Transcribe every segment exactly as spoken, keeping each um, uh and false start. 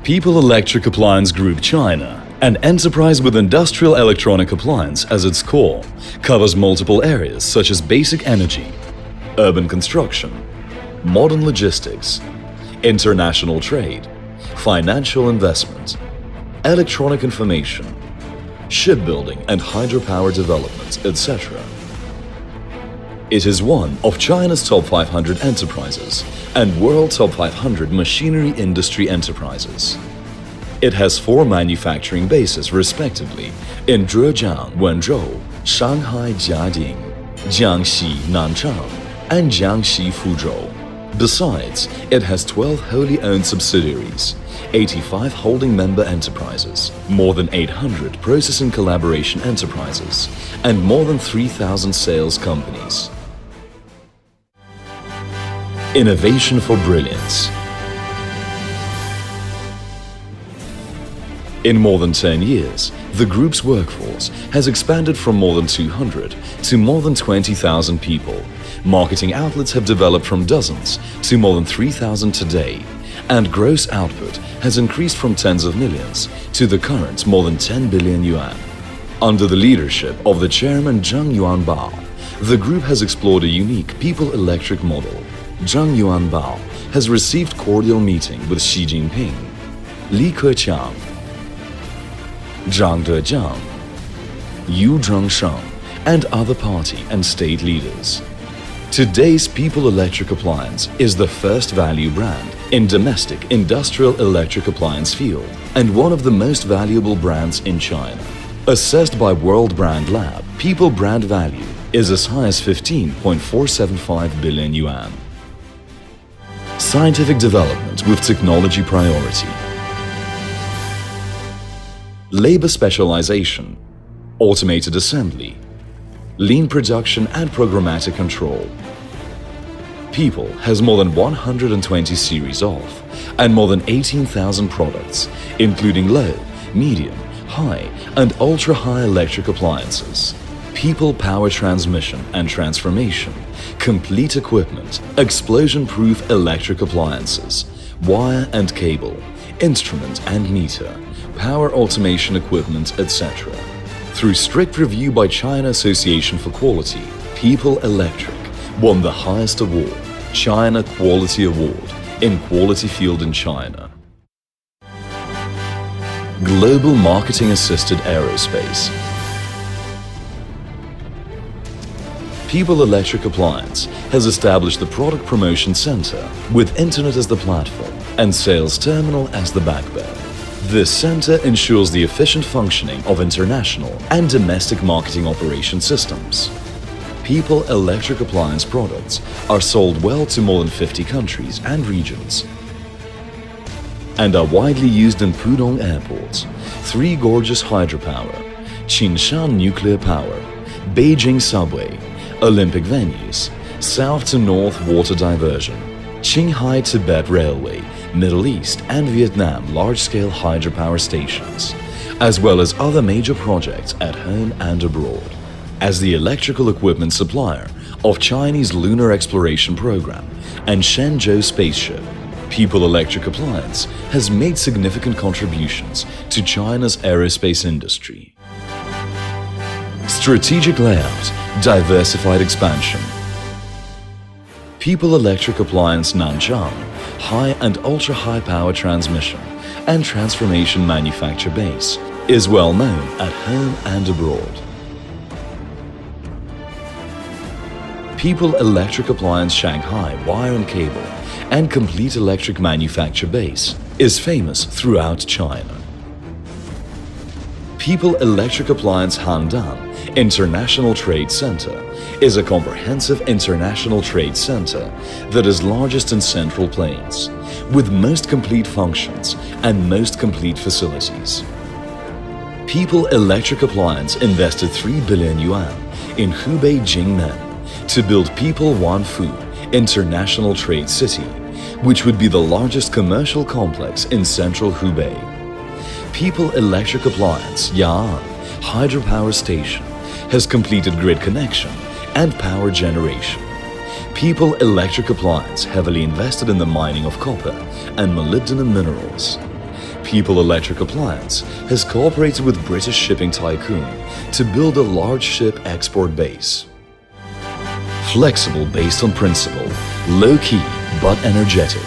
People Electric Appliance Group China, an enterprise with industrial electronic appliance as its core, covers multiple areas such as basic energy, urban construction, modern logistics, international trade, financial investment, electronic information, shipbuilding and hydropower development, et cetera. It is one of China's top five hundred enterprises and world top five hundred machinery industry enterprises. It has four manufacturing bases respectively in Zhejiang, Wenzhou, Shanghai, Jiading, Jiangxi, Nanchang, and Jiangxi, Fuzhou. Besides, it has twelve wholly owned subsidiaries, eighty-five holding member enterprises, more than eight hundred processing collaboration enterprises, and more than three thousand sales companies. Innovation for brilliance. In more than ten years, the group's workforce has expanded from more than two hundred to more than twenty thousand people. Marketing outlets have developed from dozens to more than three thousand today, and gross output has increased from tens of millions to the current more than ten billion yuan. Under the leadership of the chairman Zhang Yuanbao, the group has explored a unique people electric model. Zhang Yuanbao has received cordial meeting with Xi Jinping, Li Keqiang, Zhang Dejiang, Yu Zhongsheng, and other party and state leaders. Today's People Electric Appliance is the first value brand in domestic industrial electric appliance field and one of the most valuable brands in China. Assessed by World Brand Lab, People brand value is as high as fifteen point four seven five billion yuan. Scientific development with technology priority. Labor specialization, automated assembly, lean production and programmatic control. People has more than one hundred twenty series of and more than eighteen thousand products, including low, medium, high and ultra-high electric appliances. People power transmission and transformation, complete equipment, explosion-proof electric appliances, wire and cable, instrument and meter, power automation equipment, et cetera. Through strict review by China Association for Quality, People Electric won the highest award, China Quality Award, in quality field in China. Global Marketing Assisted Aerospace. People Electric Appliance has established the Product Promotion Center with Internet as the platform and Sales Terminal as the backbone. This center ensures the efficient functioning of international and domestic marketing operation systems. People Electric Appliance products are sold well to more than fifty countries and regions and are widely used in Pudong airports, Three Gorges Hydropower, Qinshan Nuclear Power, Beijing Subway, Olympic venues, South to North water diversion, Qinghai Tibet Railway, Middle East and Vietnam large-scale hydropower stations, as well as other major projects at home and abroad. As the electrical equipment supplier of Chinese Lunar Exploration Program and Shenzhou spaceship, People Electric Appliance has made significant contributions to China's aerospace industry. Strategic layout, diversified expansion. People Electric Appliance Nanchang, high and ultra-high power transmission and transformation manufacture base, is well known at home and abroad. People Electric Appliance Shanghai wire and cable and complete electric manufacture base is famous throughout China. People Electric Appliance Handan International Trade Center is a comprehensive international trade center that is largest in Central Plains, with most complete functions and most complete facilities. People Electric Appliance invested three billion yuan in Hubei Jingmen to build People Wanfu International Trade City, which would be the largest commercial complex in central Hubei. People Electric Appliance Ya'an Hydropower Station has completed grid connection and power generation. People Electric Appliance heavily invested in the mining of copper and molybdenum minerals. People Electric Appliance has cooperated with British shipping tycoon to build a large ship export base. Flexible based on principle, low-key but energetic.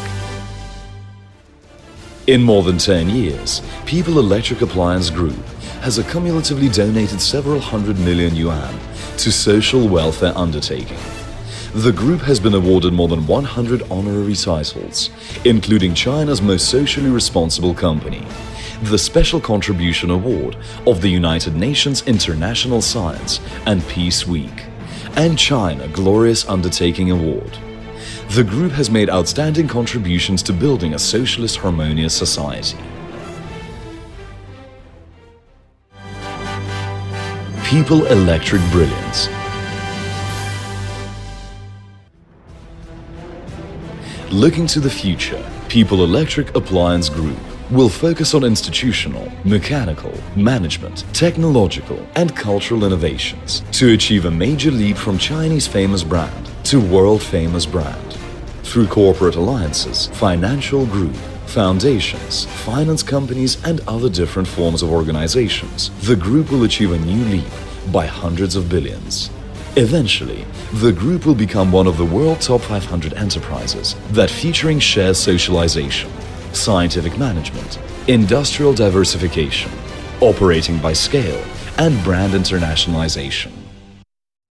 In more than ten years, People Electric Appliance Group has accumulatively donated several hundred million yuan to social welfare undertaking. The group has been awarded more than one hundred honorary titles, including China's most socially responsible company, the Special Contribution Award of the United Nations International Science and Peace Week, and China Glorious Undertaking Award. The group has made outstanding contributions to building a socialist harmonious society. People Electric Brilliance. Looking to the future, People Electric Appliance Group will focus on institutional, mechanical, management, technological and cultural innovations to achieve a major leap from Chinese famous brand to world famous brand. Through corporate alliances, financial group, foundations, finance companies and other different forms of organizations, the group will achieve a new leap by hundreds of billions. Eventually, the group will become one of the world top five hundred enterprises that featuring shared socialization, scientific management, industrial diversification, operating by scale, and brand internationalization.